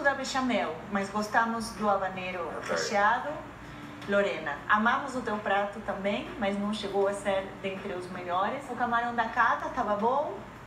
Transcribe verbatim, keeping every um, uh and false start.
da bechamel, mas gostamos do habanero Ok. recheado. Lorena, amamos o teu prato também, mas não chegou a ser dentre os melhores. O camarão da Cata estava bom,